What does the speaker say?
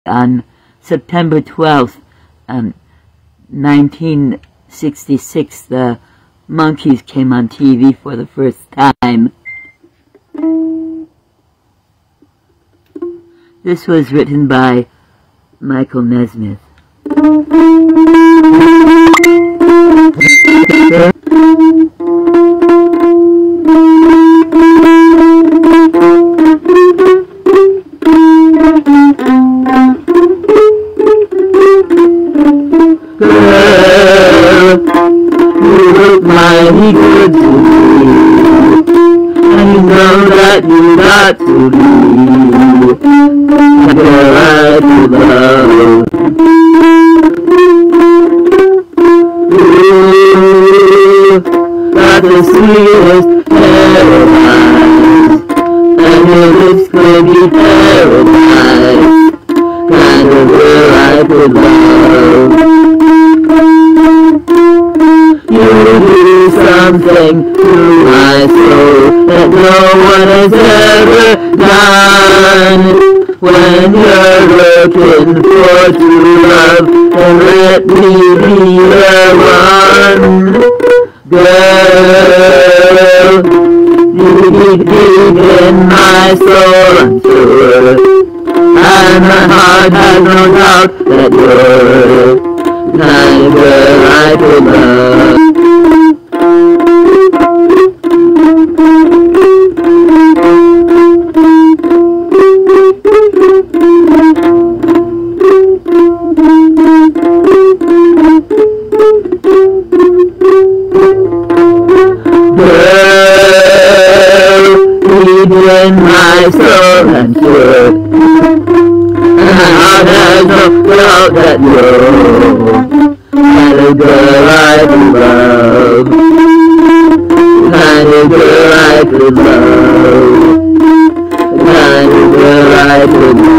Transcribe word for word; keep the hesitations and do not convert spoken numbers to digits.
on September twelfth, um, nineteen sixty-six, the Monkees came on T V for the first time. This was written by Michael Nesmith. Girl, you look mighty good to me, and you know that you got to be the girl I could love. You got the sweetest pair of eyes, and your lips could be paradise, kind of girl I could love. You do something to my soul that no one has ever done. When you're looking for true love, then let me be the one. Girl, you deep, deep in my soul, I'm sure, and my heart has no doubt that you're the kind of girl I could love. In my soul and sure, and my heart has no doubt that you're the kind of girl I could love, the kind of girl I could love, the kind of girl I could love.